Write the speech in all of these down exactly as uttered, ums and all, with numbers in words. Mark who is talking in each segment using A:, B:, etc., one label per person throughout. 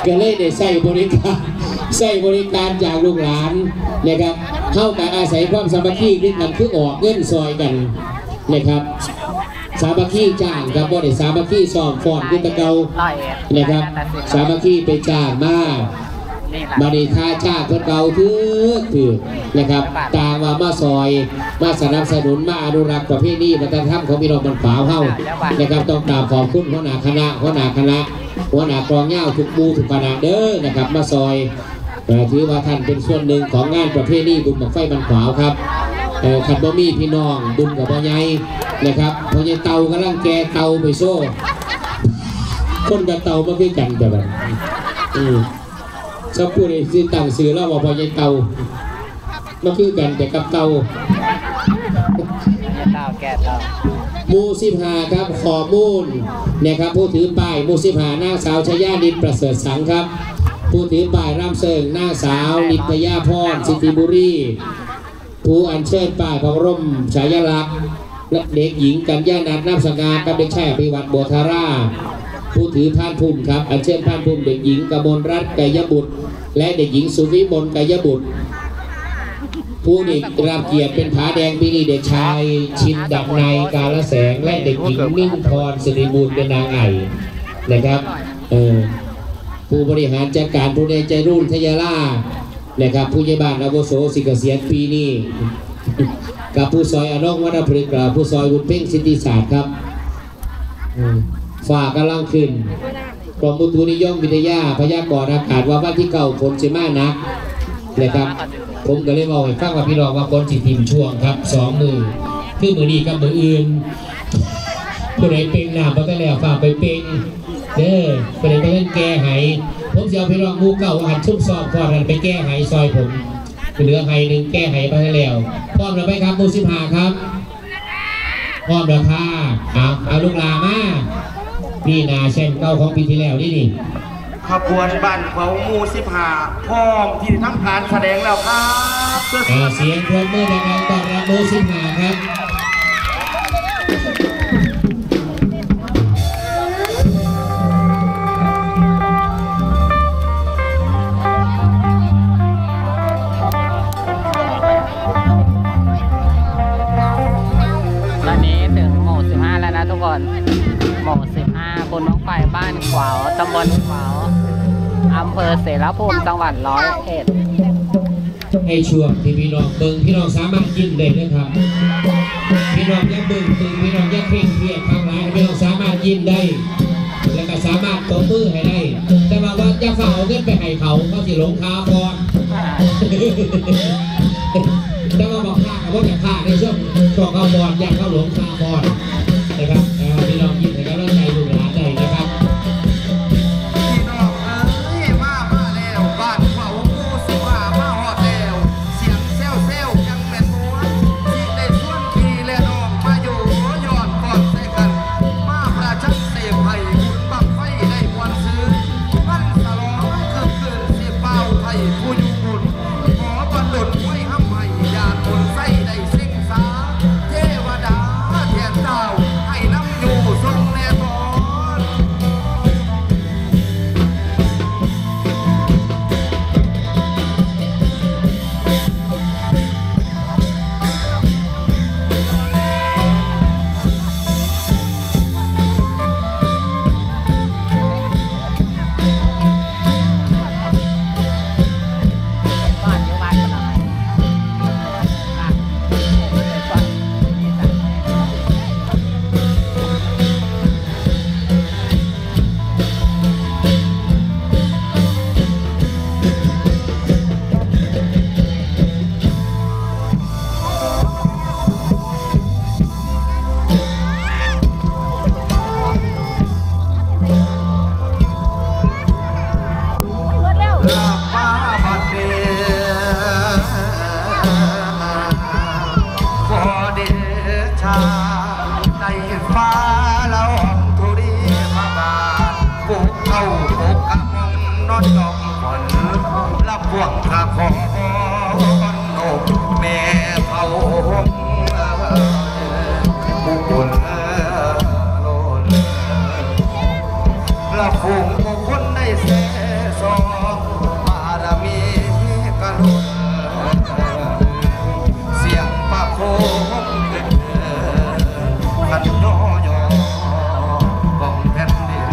A: ก็เลยได้ใส่บริการใส่บริการจากลูกหลานนะครับเข้ากับอาศัยความสามัคคีที่มันคือออกเงินซอยกันนะครับสามัคคีจ้างครับบ่ได้สามัคคีซ้อมฟ้อนกุตะเกานะครับสามัคคีไปจ้างมาบริค่าจ้างคนเก่าถือถือนะครับต่างว่ามาซอยมาสนับสนุนมาอนุรักษ์ประเพณีวัฒนธรรมของพี่น้องมันฝาวเฮานะครับต้องกราบขอบคุณหัวหน้าคณะหัวหน้าคณะหัวหน้ากองเงาทุกมูทุกคณะเด้อนะครับมาซอยถือว่าท่านเป็นส่วนหนึ่งของงานประเพณีบุญบั้งไฟมันขวาวครับขันบ่มีพี่น้องบุญกับพ่อใหญ่นะครับพ่อใหญ่เตากำลังแกเตาไปโซ่คนกับเตาไม่คือกันแต่แบบอืมสักผู้ใดที่ตั้งสื่อแล้วว่าพ่อใหญ่เตาไม่คือกันแต่กับเตา
B: เตาแก่เตา
A: มูสิบหาครับขอมูลนะครับผู้ถือป้ายมูสิบหานางสาวชยานินประเสริฐสังครับผู้ถือป้ายร่ำเสิงนางสาวนิตยาพรสิทธิบุรีผู้อัญเชิญป้ายพระบรมฉายาลักษณ์และเด็กหญิงกัญญานันท์น้ำสง่ากับเด็กชายอภิวัตรบัวธาราผู้ถือพานพุ่มครับอัญเชิญพานพุ่มเด็กหญิงกมลรัตน์ไกยบุตรและเด็กหญิงสุวิมลไกยบุตรผู้นี้รับเกียรติเป็นผาแดงปีนี้เด็กชายชินดับในกาลแสงและเด็กหญิงมิ่งพรสิริบูรณ์เป็นนางไอ่นะครับเออผู้บริหารจัดการผู้ในใจรุ่นทยาล่านะครับผู้ใหญ่บ้านอาวุโสสิเกษียณปีนี้กับผู้ซอยอนงวัฒนพฤกษ์ผู้ซอยวุฒิเพ่งสิทธิศาสตร์ครับฝ่ากำลังขึ้นกรมอุตุนิยมวิทยาพยากรณ์อากาศว่าวันที่เก่าฝนจะมากนักนะครับผมก็เลยบอกให้ฟังว่าพี่น้องว่าคนสิทิมช่วงครับสองมือคือมือดีกับมืออื่นผู้ใดเป็นหนามันก็แล้วฝากไปเป็นเด้อผู้ใดไปเล่นแก้ไห้ผมจะเอาพี่น้องมูเก่าหันชุ่มซอบพอกันไปแก้ไห้ซอยผมเหลือไห้หนึ่งแก้ไห้ไปแล้วพร้อมแล้วไหมครับมูสิบห้าครับพร้อมแล้วค่ะเอาเอาลูกลามานี่นาแชมป์เก้าของปีที่แล้วนี่นี่
C: ขบวนบ้านเขามูสิบห้าพร้อมที่ทำการแสดงแล้วครับ
A: เสียงพร้อมเมื่อดังๆต้อนรับมูสิบห้าครับ
B: ตอนนี้ถึงหมู่สิบห้าแล้วนะทุกคนหมู่สิบห้าคนน้องไปบ้านขวาวตำบลขวาวอำเภอเสรภูมิจังหวัดร้อยเอ็ด
A: ให้ช่วงที่พี่น้องเบิ่งพี่น้องสามารถยิ้มได้นะครับพี่น้องยักเบิ่งตึงพี่น้องยักเพ่งเพียรข้างหลังพี่น้องสามารถยิ้มได้แล้วก็สามารถตบมือให้ได้แต่ว่าว่าจะฝ่าเอาเงินไปให้เขาเขาสิหลงคาบอลแต่ว่าบอกข้ากับว่าจะฆ่าในช่วงช่วงเขาบอลอยากเขาหลงคาบอลนะครับพี่น้องยิ้มให้กำลังใจลูกหลานได้นะครับ
C: ละฝูงของคนได้แซ่สบารมีกะลุเสียงปะโคงขันโยโยกองแผ่นดิน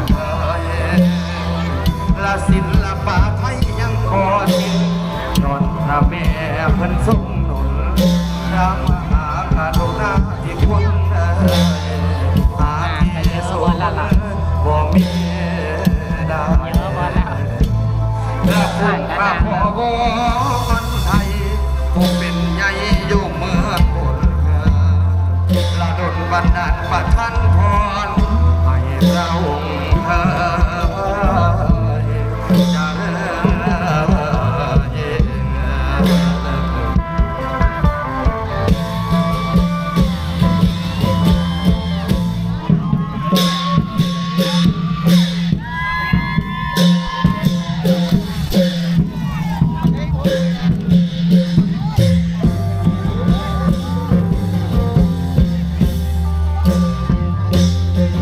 C: ละศิลปะไทยยังคอทิ้งนอนพระแม่เพิ่นทรงหนุนพระมหากรุณาที่คุณหาที่สุดบ่มีดา
B: เยอะหมดแล้ว
C: พระคุณพระพ่อคนไทยผู้เป็นใหญ่อยู่เมืองบนละดลบันดาลประทานพรให้เราเอ่ยเจริญยิ่ง
B: เ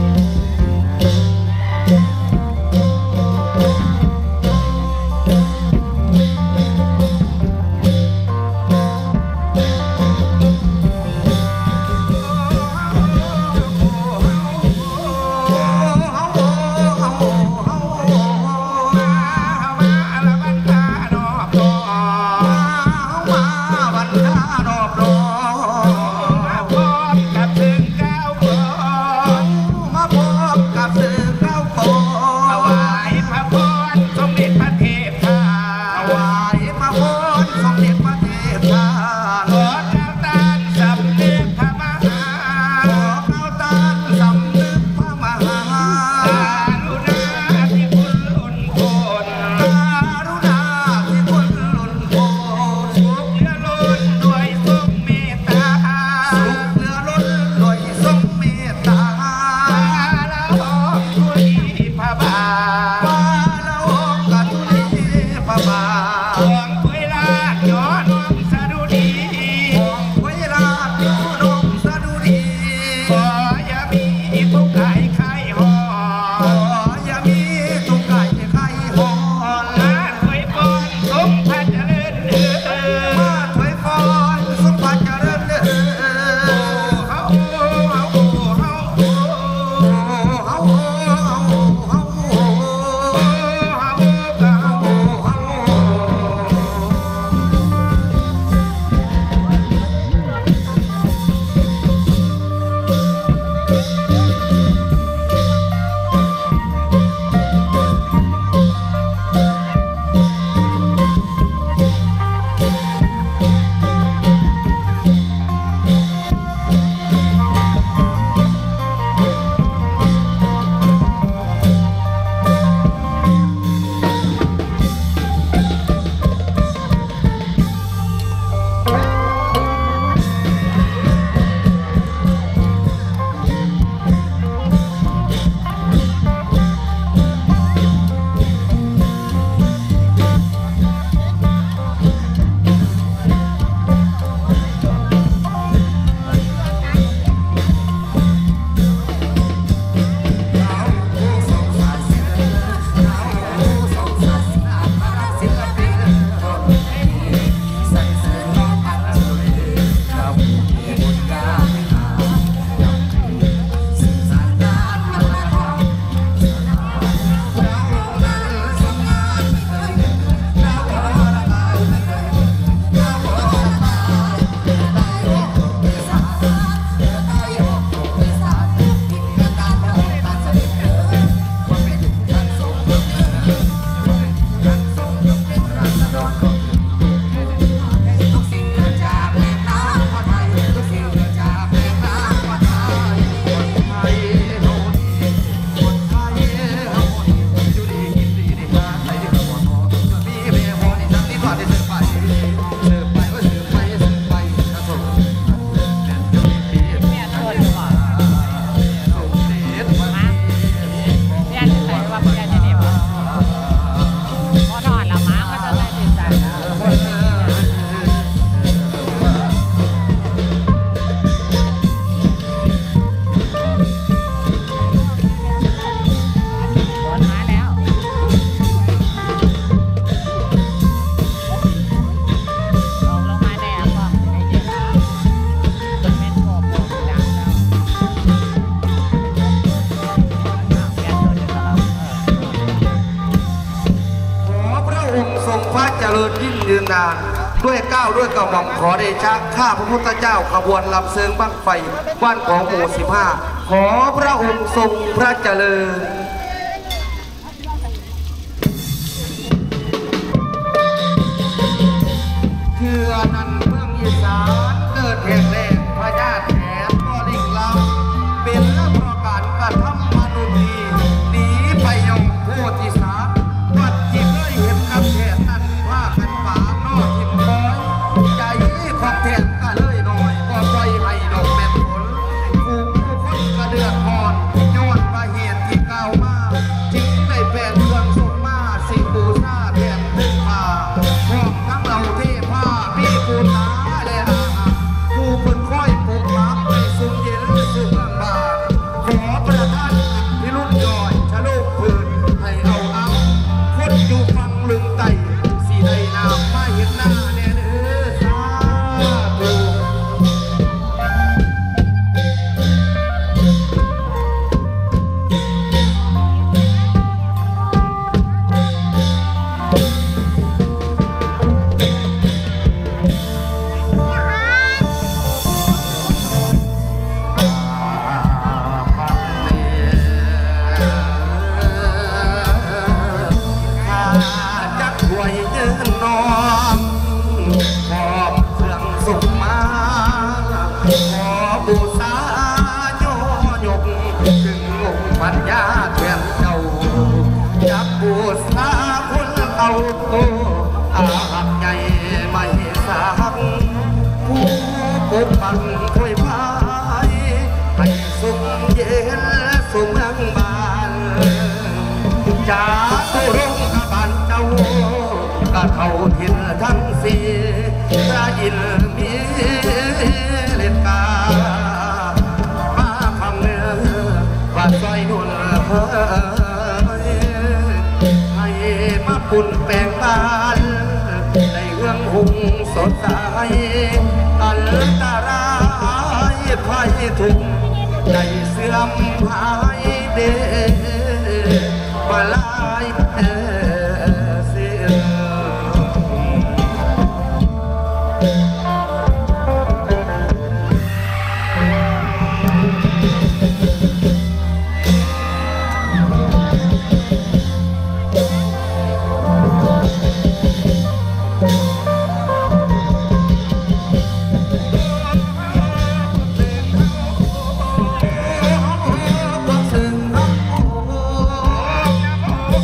C: ริญยิ่งยืนนานด้วยก้าวด้วยกระหม่อมขอเดชะข้าพระพุทธเจ้าขบวนลำเซิงบั้งไฟบ้านของหมู่สิบห้าขอพระองค์ทรงพระเจริญเถื่อนั้นเมืองอีสานเกิดแห่งแรกพญาแถนก็ลิ่งล้ำเป็นและประการกระทำมนุษย์ดีหนีไปยงโพธิสัตว์วัดที่เคยเห็นกับแถนนั้นว่ากันป่านอทิมคอยใจของแถนก็เลยน้อยก็ปล่อยให้ดอกเป็นผลผู้คนก็เดือดร้อนย้อนมาเหตุที่กล่าวมาจึงได้แปลงเครื่องส่งมาสิบูชาแทนพึ่งพาพร้อมทั้งเราเทพาพี่ปูตาและอาผู้คนคอยปกปักในสุขเย็นสุขเมืองบานขอประทานพิรุณย่อยชะโลกพื้นให้เอาเอาคนอยู่ฟังลึงไตสีได้นามมาเห็นหน้าแน่เด้อสาธุ จักถวยเดินนอนขอบเครื่องสุขมาขอบูชาโยยกถึงองค์ปัญญาแทนเจ้าจักบูชาคนเอาโตอาหักใหญ่ไม่สักผู้ปกปักคอยพายให้สุขเย็นสุขเมืองบานจากผู้ร่มกบานเจ้าก็เข้าทินทั้งสี่พระอินทร์มีเล็ดกามาคำเนื้อว่าซอยนุ่นเฮ้ยให้มาปุ่นแปลงบานในเรื่องหุ่งสดใสอันตรายภัยทุกใจเสื่อมหายเดมาลายเสีย ข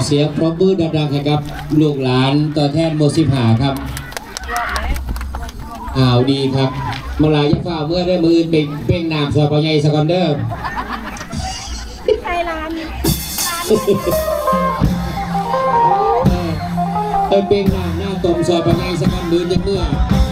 A: เสียงปรบมือดังๆให้กับลูกหลานตัวแทนโมสิบหาครับอ้าวดีครับเมื่อไรจะเฝ้าเมื่อได้มือเป็นเป้งน้ำซอยปอใหญ่สกอนเดอร์
D: ใครร้าน
A: เออเป็นน้ำหน้าตมซอยปอใหญ่สกอนมือจะเมื่อ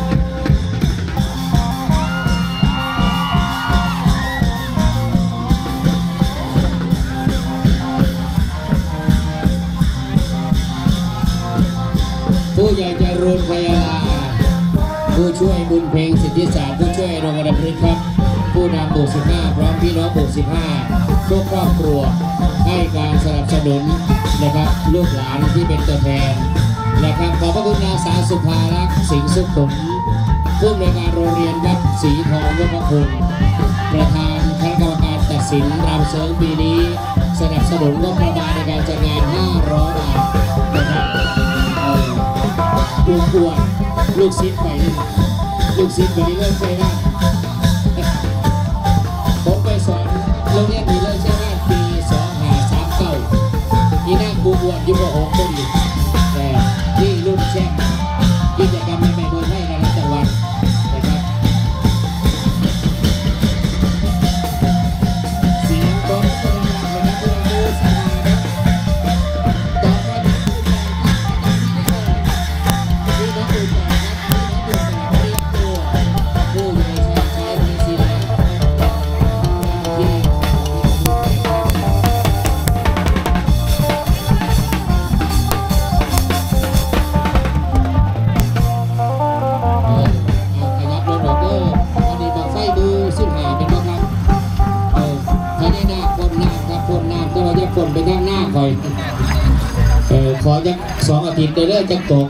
A: ผู้ใหญ่ใจรุ่นพยาลาผู้ช่วยบุญเพลงสิทธิศาสตร์ผู้ช่วยโรงรับพฤกษ์ครับผู้นำหมู่สิบห้าพร้อมพี่น้องหมู่สิบห้าทุกครอบครัวให้การสนับสนุนนะครับลูกหลานที่เป็นตัวแทนนะครับขอบพระคุณนางสาวสุภาลักษณ์สิงห์สุขุมผู้อำนวยการโรงเรียนวัดศรีทองวัฒนคุณประธานคณะกรรมการตัดสินรำเสริมปีนี้สนับสนุนงบประมาณในการจัดงานห้าร้อยบาทนะครับลูกปวดลูกซิดไปนี่ลูกซิดไปนี่เลิกใช่ไหมผมไปสอนโรงเรียนนี้เลิกใช่ไหมปีสองห้าสามเก้าที่นั่งบูบวนยี่ห้อหกคนอยู่แต่นี่รุ่นแช่กิจกรรมใหม่ๆเมืองไทยระดับจังหวัดนะครับเสียงของพลังนะครับพลังโมสาครับต่อมาที่น้องอุ่นผู้ใหญ่ชาชายมีศิลป์ที่เอาขยับรถออกเด้ออันนี้บังไฟดูสิบหาเป็นบ้างครับเออใครได้หน้าคนน้ำครับคนน้ำแต่ว่าจะคนไปข้างหน้าคอยเออขอจะสองอาทิตย์เด้อจะตก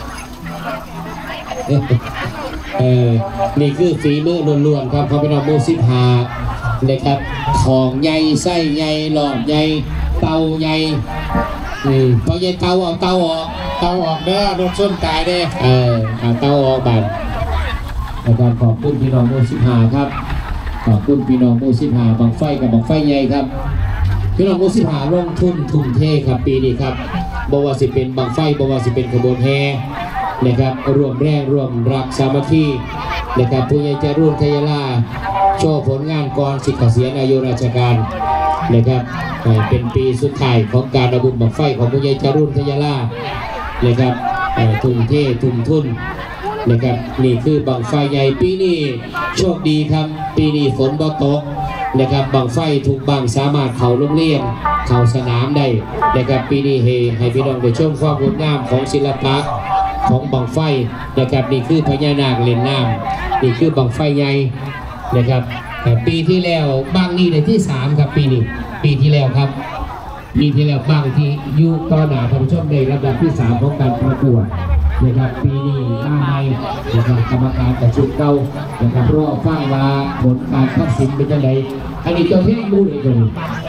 A: เออนี่คือฝีมือล้วนๆครับเขาเป็นเอาโมสิบหานะครับของใหญ่ไส้ใหญ่หลอดใหญ่เตาใหญ่อืมพอใหญ่เตาเอาเตาออกเตาออกเด้อรถส้นตายเด้อเออเอาเตาออกบัดนะครับขอบคุณพี่น้องโมสิบหาครับขอบคุณพี่น้องโมสิบหาบังไฟกับบังไฟใหญ่ครับพี่น้องโมสิบหาลงทุนทุ่มเทครับปีนี้ครับบ่ว่าสิเป็นบังไฟบ่ว่าสิเป็นขบวนแห่นะครับรวมแรงรวมรักสามัคคีนะครับผู้ใหญ่ใจรุ่นทยาลาโชว์ผลงานก่อนสิทธิ์เกษียณอายุราชการนะครับเป็นปีสุดท้ายของการระบุบังไฟของผู้ใหญ่ใจรุ่นทยาลานะครับทุ่มเททุ่มทุนนะครับนี่คือบังไฟใหญ่ปีนี้โชคดีครับปีนี้ฝนบ่ตกนะครับบังไฟทุกบังสามารถเข้าโรงเรียนเข้าสนามได้นะครับปีนี้เฮให้พี่น้องได้ชมความงดงามของศิลปะของบังไฟนะครับนี่คือพญานาคเล่นน้ำนี่คือบังไฟใหญ่นะครับปีที่แล้วบังนี่ในที่สามครับปีนี้ปีที่แล้วครับปีที่แล้วบังที่ยูต่อหนาท่านผู้ชมในระดับที่สามของการประกวดนะครับปีนี้หน้าใหม่นะครับกรรมการแต่ชุดเก่านะครับรอฟังว่าผลการตัดสินเป็นยังไงอันนี้ตัวที่ดูเลยเลย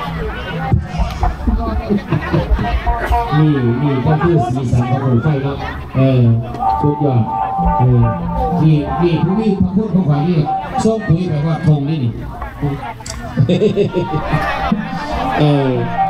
A: นี่นี่ก็คือสีสันของบังไฟครับเออสุดยอดเออนี่นี่ผู้นี้พระพุทธของฝ่ายนี่ส้มปุ๋ยแปลว่าธงนี่นี่เออ